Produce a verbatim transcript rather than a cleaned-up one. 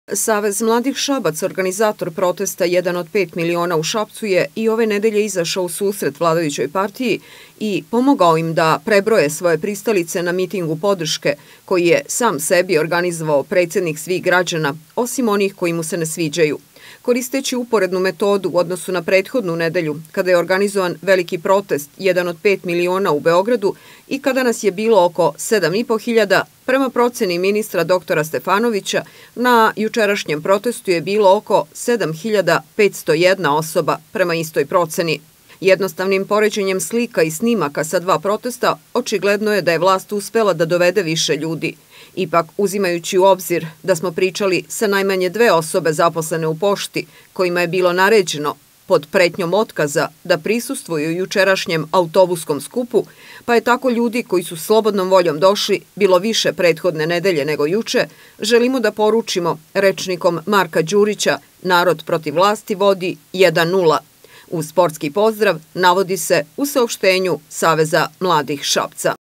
Savez mladih Šabac, organizator protesta jedan od pet miliona u Šapcu, je i ove nedelje izašao u susret vladajućoj partiji i pomogao im da prebroje svoje pristalice na mitingu podrške koji je sam sebi organizovao predsjednik svih građana, osim onih koji mu se ne sviđaju. Koristeći uporednu metodu u odnosu na prethodnu nedelju, kada je organizovan veliki protest jedan od pet miliona u Beogradu i kada nas je bilo oko sedam i po hiljada, prema proceni ministra doktora Stefanovića, na jučerašnjem protestu je bilo oko sedam hiljada petsto jedna osoba prema istoj proceni. Jednostavnim poređenjem slika i snimaka sa dva protesta, očigledno je da je vlast uspela da dovede više ljudi. Ipak, uzimajući u obzir da smo pričali sa najmanje dve osobe zaposlene u pošti, kojima je bilo naređeno pod pretnjom otkaza da prisustvuju jučerašnjem autobuskom skupu, pa je tako ljudi koji su slobodnom voljom došli bilo više prethodne nedelje nego juče, želimo da poručimo rečnikom Marka Đurića narod protiv vlasti vodi jedan nula. Uz sportski pozdrav navodi se u saopštenju Saveza mladih Šapca.